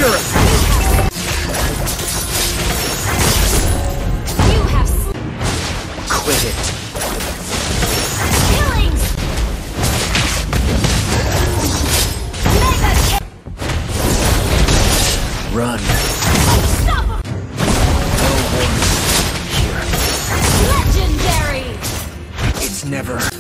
You have Quit it. killings. Mega kill. Run. Unstoppable. No horns. Here. Legendary. It's never.